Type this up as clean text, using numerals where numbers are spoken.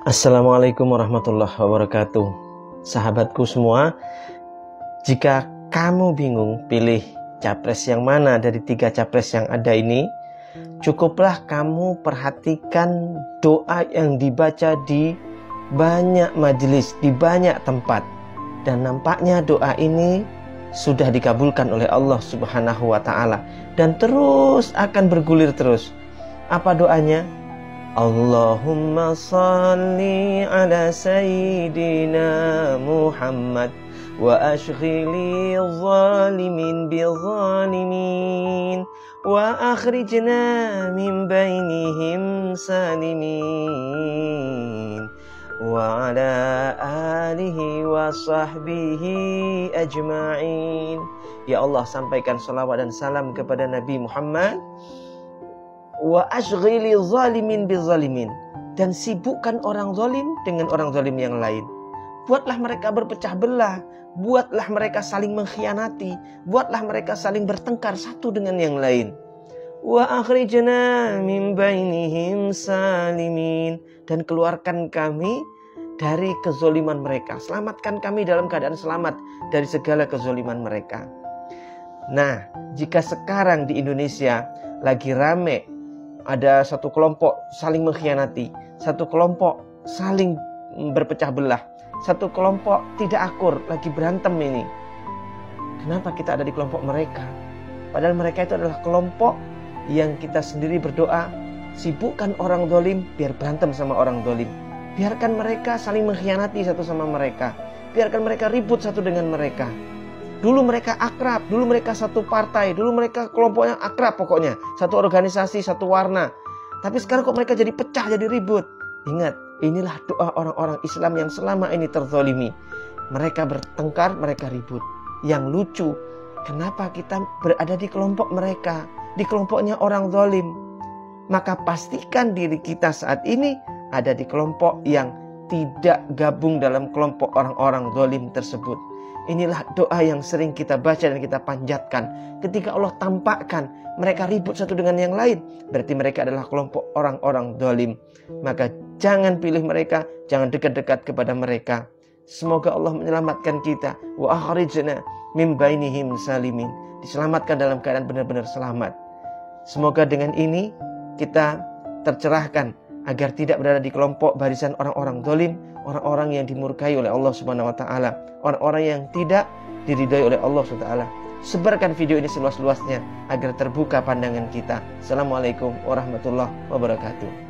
Assalamualaikum warahmatullahi wabarakatuh. Sahabatku semua, jika kamu bingung pilih capres yang mana dari 3 capres yang ada ini, cukuplah kamu perhatikan doa yang dibaca di banyak majelis, di banyak tempat. Dan nampaknya doa ini sudah dikabulkan oleh Allah Subhanahu wa ta'ala dan terus akan bergulir terus. Apa doanya? Allahumma salli ala sayyidina Muhammad wa ashghili zalimin bizalimin wa akhrijna min bainihim salimin wa ala alihi wa sahbihi ajma'in. Ya Allah, sampaikan salawat dan salam kepada Nabi Muhammad. Wa ashghili zalimin bizalimin, dan sibukkan orang zalim dengan orang zalim yang lain. Buatlah mereka berpecah belah, buatlah mereka saling mengkhianati, buatlah mereka saling bertengkar satu dengan yang lain. Wa akhrijna min bainihim salimin, dan keluarkan kami dari kezoliman mereka. Selamatkan kami dalam keadaan selamat dari segala kezoliman mereka. Nah, jika sekarang di Indonesia lagi rame, ada satu kelompok saling mengkhianati, satu kelompok saling berpecah belah, satu kelompok tidak akur, lagi berantem ini. Kenapa kita ada di kelompok mereka? Padahal mereka itu adalah kelompok yang kita sendiri berdoa, sibukkan orang zalim biar berantem sama orang zalim. Biarkan mereka saling mengkhianati satu sama mereka. Biarkan mereka ribut satu dengan mereka. Dulu mereka akrab, dulu mereka satu partai, dulu mereka kelompoknya akrab pokoknya. Satu organisasi, satu warna. Tapi sekarang kok mereka jadi pecah, jadi ribut. Ingat, inilah doa orang-orang Islam yang selama ini terzolimi. Mereka bertengkar, mereka ribut. Yang lucu, kenapa kita berada di kelompok mereka, di kelompoknya orang zalim? Maka pastikan diri kita saat ini ada di kelompok yang tidak gabung dalam kelompok orang-orang zalim tersebut. Inilah doa yang sering kita baca dan kita panjatkan. Ketika Allah tampakkan mereka ribut satu dengan yang lain, berarti mereka adalah kelompok orang-orang zalim. Maka jangan pilih mereka, jangan dekat-dekat kepada mereka. Semoga Allah menyelamatkan kita. Wa akhrijna min bainihim salimin. Diselamatkan dalam keadaan benar-benar selamat. Semoga dengan ini kita tercerahkan agar tidak berada di kelompok barisan orang-orang zalim, orang-orang yang dimurkai oleh Allah Subhanahu wa taala, orang-orang yang tidak diridhai oleh Allah Subhanahu wa taala. Sebarkan video ini seluas-luasnya agar terbuka pandangan kita. Assalamualaikum warahmatullahi wabarakatuh.